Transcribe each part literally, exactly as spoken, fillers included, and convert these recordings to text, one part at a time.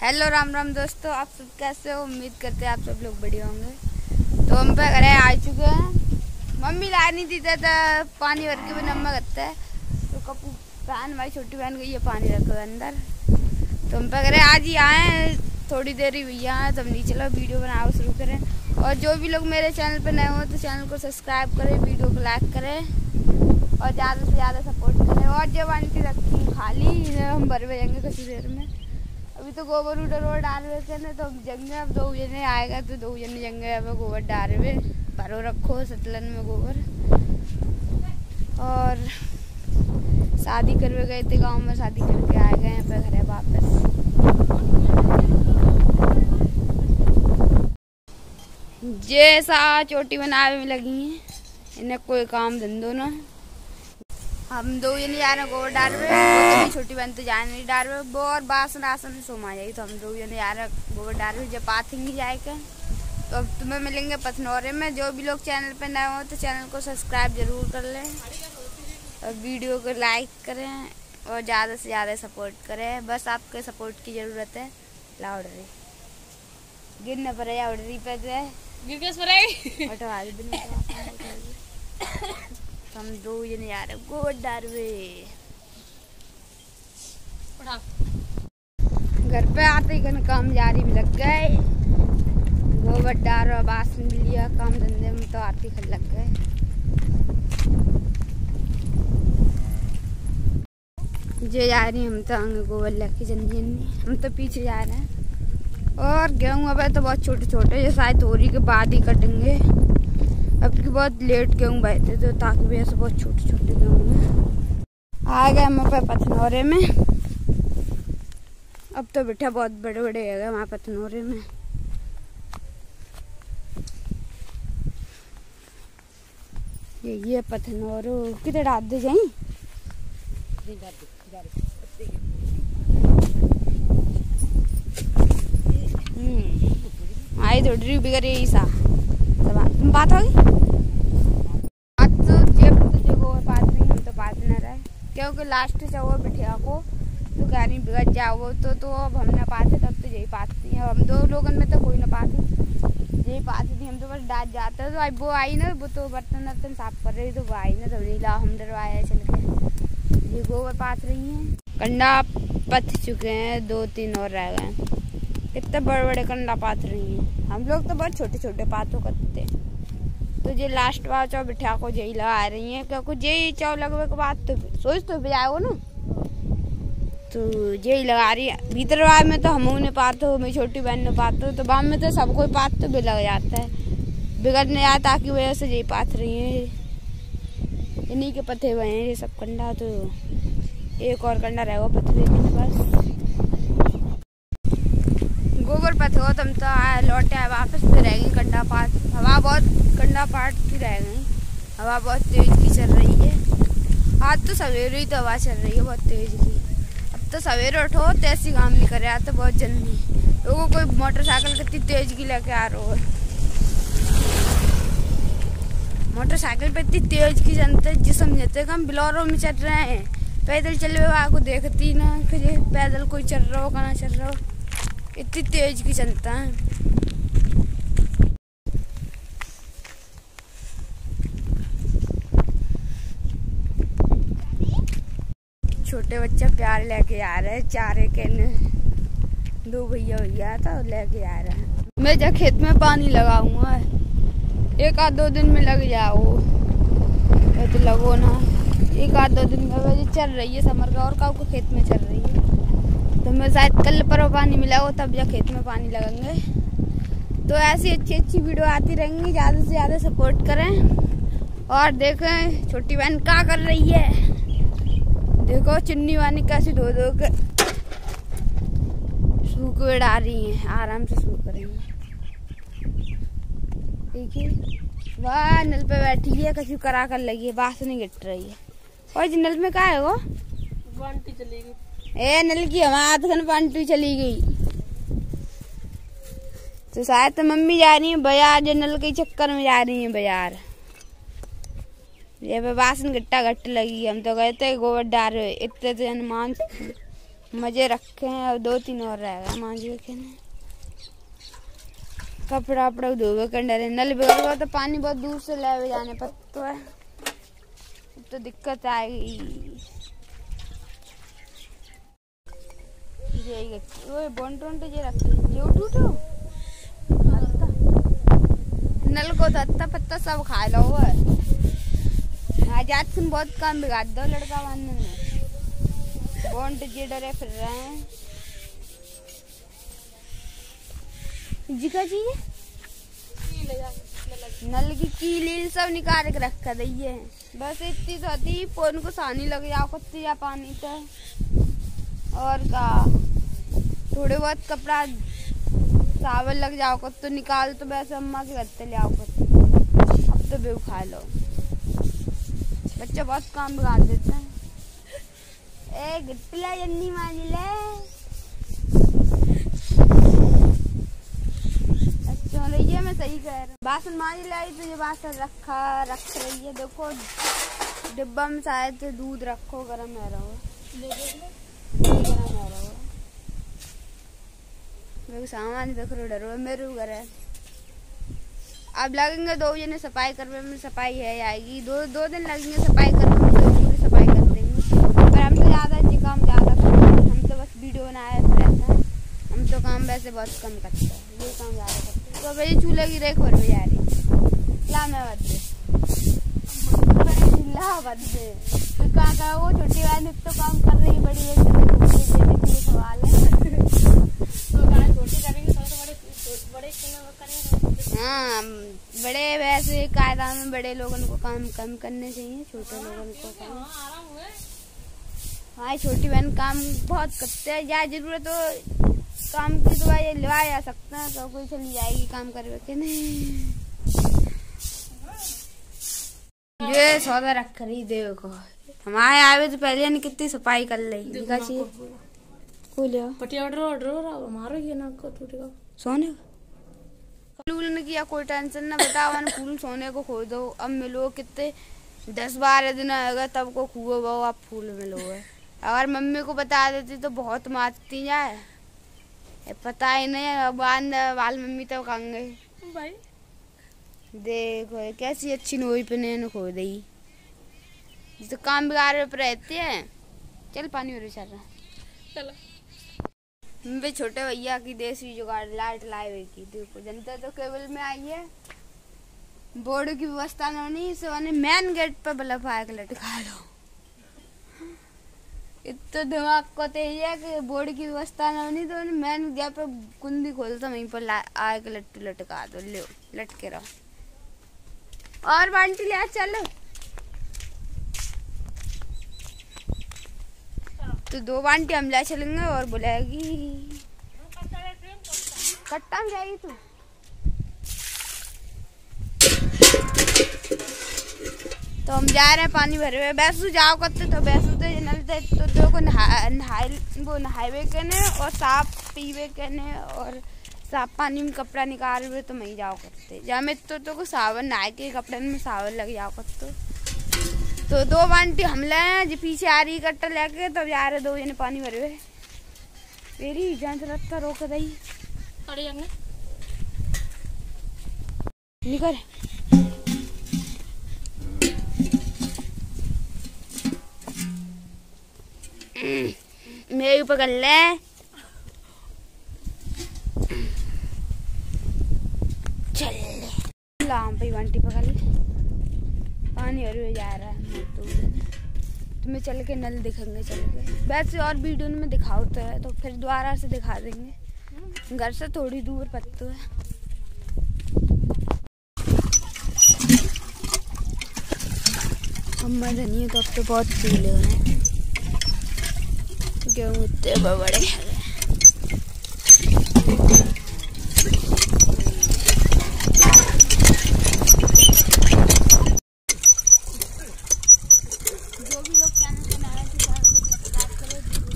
Hello Ram Ram दोस्तों, आप सब कैसे हो? उम्मीद करते हैं आप सब लोग बढ़िया होंगे। तो हम पे घरे आ चुके हैं। मम्मी ला नहीं दी था पानी भर के भी नमक आता है, तो कपू बहन हमारी छोटी बहन गई है पानी रखो अंदर। तो हम पे घरे आज ही आए, थोड़ी देर ही भैया आए, तो हम नहीं चलो वीडियो बनाओ शुरू करें। और जो भी लोग मेरे चैनल पर नए हो तो चैनल को सब्सक्राइब करें, वीडियो को लाइक करें और ज़्यादा से ज़्यादा सपोर्ट करें। और जब आंटी रखी खाली हम भर जाएंगे कुछ देर में। अभी तो गोबर उधर और डाल रहे थे ना, तो हम जंगे अब दो जने आएगा तो दो जने जंगे अब गोबर डाल रहे भरो रखो सतलन में गोबर। और शादी करवे गए थे गांव में, शादी करके आ गए हैं पे घरे वापस। जैसा चोटी बनावे में लगी हैं, इन्हें कोई काम धंधो ना। हम दो जने जा रहे हैं गोबर डाल रहे, वो तो छोटी बहन तो जाने नहीं डाल रहे, वो और बासन आसन सोमा जाएगी। तो हम दो जने जा रहे हैं गोबर डाल रहे, जब पाथेंगे जाएगा। तो अब तुम्हें मिलेंगे पथनौरे में। जो भी लोग चैनल पे नए हो तो चैनल को सब्सक्राइब जरूर कर लें और वीडियो को लाइक करें और ज़्यादा से ज़्यादा सपोर्ट करें। बस आपके सपोर्ट की ज़रूरत है। लाउडरी गिरना पड़े आउडरी पे हम दो जने जा रहे गोबर डालवे। घर पे आते ही काम जारी भी लग गए, गोबर डाल और बासन भी लिया, काम धंधे में तो आते ही लग गए। जे जा रही हम तो आगे गोबर लेके जल्दी जल्दी, हम तो पीछे जा रहे हैं। और गेहूँ अब तो बहुत छोटे छोटे, ये शायद होली के बाद ही कटेंगे। अब की बहुत लेट गेहूँ बहते तो ताकि भी ऐसे बहुत छोटे छोटे गेहूँ हैं। आ गए हम पे पथनौरे में। अब तो बेटा बहुत बड़े बड़े है गए वहाँ पथनौरे में। ये ये पथनौरो किधर डाल दे जाई आई तो ड्री बिगड़ रही सा तुम बात होगी आज तो जब तो जगह बात नहीं, हम तो बात न रहे क्योंकि लास्ट से वो बिठिया को तो गाड़ी बिगड़ जाओ तो तो अब हम ना पाते, तब तो यही पाती है। हम दो लोगों में तो कोई ना पाते, यही पाती थी हम तो बस डाल जाते। तो अब वो आई ना, वो तो बर्तन वर्तन साफ कर रही, तो वो आई ना तो नहीं ला हम डरवाया चल के। ये गोबर पात रही हैं, कंडा पथ चुके हैं, दो तीन और रह गए। कितने बड़े बड़े कंडा पात रही हैं, हम लोग तो बहुत छोटे छोटे पातों करते। तो ये लास्ट बार चौ बिठा को यही लगा रही है, क्योंकि यही चौ लगवे के बाद तो सोच तो बजाओ ना, तो यही लगा रही है। भीतर बार में तो हम ने पातो, मेरी छोटी बहन ने पातो, तो बाम में तो सब कोई पात तो भी लग जाता है, बिगड़ने आता ताकि वजह से यही पात रही है। इन्हीं के पत्ते हुए हैं ये सब कंडा, तो एक और कंडा रहेगा पत्ते देने बस। गोबर पथ हो तुम तो आए लौटे आए वापस तो रह गई कंडा पात। हवा बहुत कंडा पाट की रह गई, हवा बहुत तेज की चल रही है। आज तो सवेरे ही तो हवा चल रही है बहुत तेज की। अब तो सवेरे उठो तो ऐसी काम नहीं करे, तो बहुत जल्दी लोगों कोई मोटरसाइकिल कितनी तेज की लेके आ रहा है, मोटरसाइकिल पे इतनी तेज की जनता जिसम जते हम बिलोरों में चल रहे हैं, पैदल चले हुए को देखती ना कि पैदल कोई चल रहा हो कहाँ चल रहा हो, इतनी तेज की चलता है। छोटे बच्चे प्यार लेके आ रहे हैं, चारे के दो भैया भैया तो लेके आ रहे हैं। मैं जब खेत में पानी लगाऊंगा एक आध दो दिन में लग जाओ तो लगो ना, एक आध दो दिन में चल रही है समर का और काऊ को खेत में चल रही है। तो मैं शायद कल पर पानी मिला हो तब जब खेत में पानी लगाएंगे। तो ऐसी अच्छी अच्छी वीडियो आती रहेंगी, ज़्यादा से ज़्यादा सपोर्ट करें। और देखें छोटी बहन क्या कर रही है, देखो चुन्नी वानी कैसे धो धो के सूख उड़ा रही है, आराम से सूख रही है। देखिए वाह नल पे बैठी है, कछु करा कर लगी है, बास नहीं गिट रही है। और नल में क्या है वो बांटी चली गई, ए नल की हमारे आध बांटी चली गई। तो शायद तो मम्मी जा रही है बाजार, जो नल के चक्कर में जा रही है बाजार। ये पे बासन गट्टा गट्ट लगी, हम तो गए थे गोबर डाल रहे इतने तो हनुमान मजे रखे हैं। अब दो तीन और रहेगा मांझे के ने। कपड़ा वपड़ा धोवे करने रहे। नल बिगड़ गया तो पानी बहुत दूर से ले जाने पड़ता है, तो दिक्कत आएगी। वो बोंट वोंट जे रखे जो टूटो नल को धत्ता पत्ता सब खा लो है। आजाद से बहुत काम बिगाड़ दो लड़का बांधने में। बोंट जे डरे फिर रहे हैं। जी का चीज नल की कील सब निकाल के रखा दइए। बस इतनी तो होती फोन को सानी लग जाओ कत्ती या पानी तो और का थोड़े बहुत कपड़ा सावन लग जाओ को तो निकाल तो वैसे अम्मा के गत्ते ले आओ को। अब तो बेव खा लो। बच्चे बहुत काम बिगाड़ देते हैं। ए गिट्टिया जन्नी मानी ले। अच्छा रही है, मैं सही कह रहा हूँ। बासन मानी लाई तो ये बासन रखा रख रही है। देखो डिब्बा में शायद दूध रखो गरम है रहो गरम है रहो। मेरे सामान देख रो डरो मेरे घर है। अब लगेंगे दो जने सफाई करने में। सफाई है आएगी दो दो दिन लगेंगे सफाई करने में, तो पूरी सफाई कर देंगे। पर हम तो ज़्यादा जी काम ज़्यादा करते हैं। हम तो बस वीडियो बनाया रहता है। हम तो काम वैसे बहुत कम करते हैं, ये काम ज़्यादा करते हैं। तो भाई चूल्हे की रेख भर भी जा रही ला मैं बदले ला बदले तो कहाँ का वो छोटी वाली तो काम कर रही है। बड़ी एक सवाल है हाँ बड़े वैसे कायदा में बड़े लोगों को काम कम करने चाहिए, छोटे लोगों को काम। हाँ छोटी बहन काम बहुत करते हैं। या जरूरत तो काम की दवाई लगा जा सकते हैं तो कोई चली जाएगी काम करवे के नहीं। ये सौदा रख कर ही देखो हमारे आवे तो पहले ने कितनी सफाई कर ली। दिखा चाहिए को ले पटिया ऑर्डर ऑर्डर मारो ये ना को टूटेगा सोने फूल ने किया। कोई टेंशन ना बताओ ना फूल सोने को खो दो। अब मिलो कितने दस बारह दिन आएगा तब को खुओ वो आप फूल मिलो है। अगर मम्मी को बता देती तो बहुत मारती जाए। पता ही नहीं बांध बाल मम्मी तो कहाँ गए भाई। देखो कैसी अच्छी नोई पे खो दी तो काम बिगाड़ पे रहते हैं। चल पानी और चल रहा चलो। मैं छोटे भैया की देसी जुगाड़ लाइट लाए हुई की। देखो जनता तो केबल में आई है। बोर्ड की व्यवस्था नहीं से मेन गेट पर बल्ब आए के लटका लो। इतना दिमाग को तेज है कि बोर्ड की व्यवस्था नहीं तो मेन गेट पर कुंडी खोलता वहीं पर आए के लट लटका दो। ले लटके रहो और बाल्टी ले चलो। तो दो बाल्टी हम ले चलेंगे और बुलाएगी कट्टा में जाएगी तू। तो हम जा रहे हैं पानी भरे हुए। बैसू जाओ करते तो बैसू तो नलते तो दो को नहा नहाए वो नहाए के ने और साफ पीवे के ने और साफ पानी में कपड़ा निकाल हुए तो मैं जाओ करते। जा मैं तो तो को सावन नहाए के कपड़े में सावन लग जाओ करते। तो दो बाल्टी हम ले जो पीछे आ रही कट्टा लेके तब जा रहे दो जने पानी भरे हुए। मेरी जान रखता रोक दई निकल मेरे पकड़ ले। चल लाम पे बाल्टी पकड़ ले। पानी और जा रहा है तो तुम्हें चल के नल दिखेंगे चल के। वैसे और वीडियो में दिखाओ तो है तो फिर दोबारा से दिखा देंगे। घर से थोड़ी दूर पत्तू है। अम्मा धनिया तो अब तो बहुत पीले हैं। गेहूँ इतने बड़े हैं। जो भी लोग चैनल पे नए हैं सब्सक्राइब करो वीडियो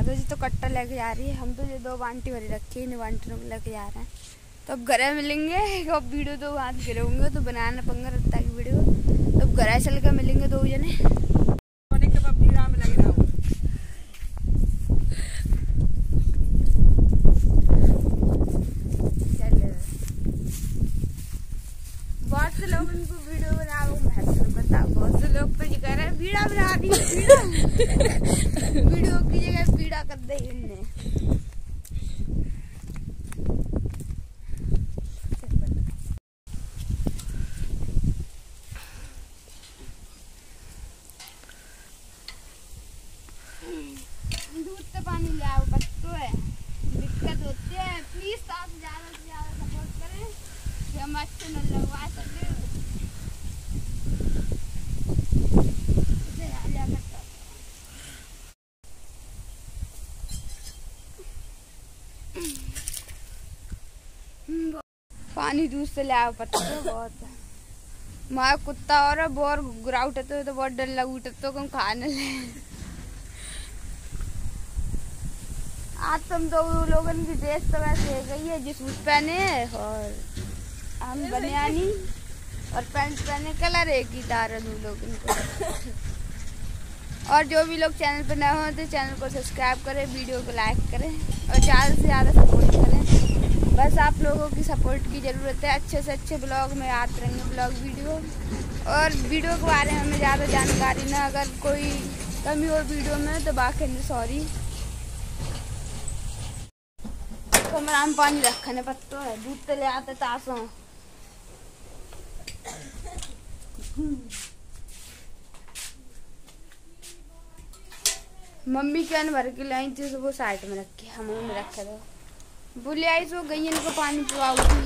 तो जी तो कट्टा लेके जा रही है। हम तो ये दो बाल्टी भरी रखी है, इन बाल्टियों को लेके जा रहे हैं। तो अब घर मिलेंगे। अब वीडियो तो वहाँ गिरे होंगे तो बनाना पंगा रखता है वीडियो। तो अब घर चल कर मिलेंगे दो जने। बहुत से लोग इनको वीडियो बना पता, बहुत से लोग तो ये कह रहे हैं बीड़ा बना दी वीडियो की जगह बीड़ा कर दे इनने। दूध से पानी ले आओ बच्चों है, दिक्कत होती है। प्लीज आप ज्यादा से ज्यादा सपोर्ट करें कि हम अच्छे न लगवा सके। पानी दूध से ले आओ पत्ता बहुत मार कुत्ता और बोर घुघरा उठते हुए तो बहुत डर लग उठते तो कम खाने ले। आज तुम दो लोगों की ड्रेस तो वैसे गई है जो सूट पहने है और हम बनियानी और पैंट पहने, कलर एक ही तार दो लोगों को। और जो भी लोग चैनल पर नए हो तो चैनल को सब्सक्राइब करें, वीडियो को लाइक करें और ज़्यादा से ज़्यादा सपोर्ट करें। बस आप लोगों की सपोर्ट की ज़रूरत है। अच्छे से अच्छे ब्लॉग में आते रहेंगे ब्लॉग वीडियो। और वीडियो के बारे में हमें ज़्यादा जानकारी ना, अगर कोई कमी हो वीडियो में तो बाकी सॉरी। कमरा में पानी रखने पत्तो है, दूध तो ले आते तासों। मम्मी के अन भर के लाई थी तो वो साइड में रखी, हम में रखे दो बोले आई सो गई इनको पानी पिवाऊंगी।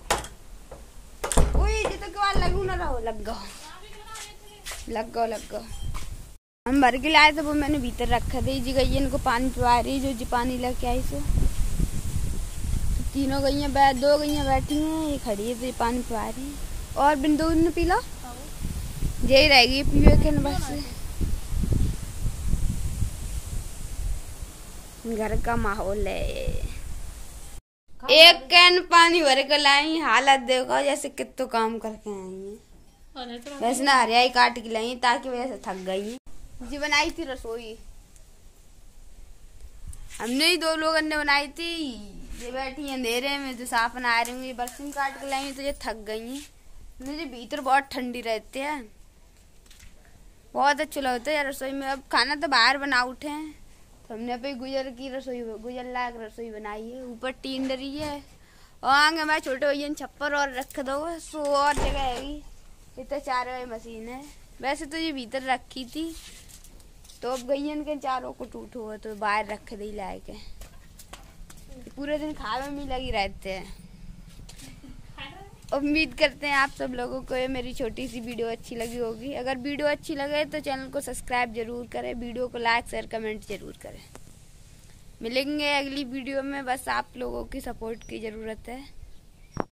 ओए ये तो क्या लगू ना रहो, लग गो लग गो लग गो। हम भर के लाए तो वो मैंने भीतर रखा दे जी। गई इनको पानी पिवा रही जो जी पानी लेके आई सो। तो तीनों गईयां बैठ दो गईयां बैठी हैं, ये खड़ी है तो ये पानी पिवा रही है। और बिन दूध ने पी लो, यही रहेगी पीवे के बस। घर का माहौल है। एक कैन पानी भर के लाई, हालत देखो जैसे कितना काम करके आई है। वैसे ना हरियाई काट के लाई ताकि वजह से थक गई है। जी बनाई थी रसोई हमने ही दो लोगों ने बनाई थी। ये बैठी अंधेरे में तो साफ बना रही हूँ, बर्तन काट के लाई तो ये थक गई है। मुझे भीतर बहुत ठंडी रहती है, बहुत अच्छा लगता है रसोई में। अब खाना तो बाहर बना उठे हैं तो हमने भाई गुजर की रसोई गुजर लायक रसोई बनाई है। ऊपर टीन डरी है और आगे मैं छोटे भैया छप्पर और रख दो सो और जगह है। ये तो चार वाली मशीन है, वैसे तो ये भीतर रखी थी तो अब गई के चारों को टूट हुआ तो बाहर रख दी लाए के। पूरे दिन खावे में लगी रहते हैं। उम्मीद करते हैं आप सब लोगों को ये मेरी छोटी सी वीडियो अच्छी लगी होगी। अगर वीडियो अच्छी लगे तो चैनल को सब्सक्राइब जरूर करें, वीडियो को लाइक शेयर कमेंट जरूर करें। मिलेंगे अगली वीडियो में, बस आप लोगों की सपोर्ट की ज़रूरत है।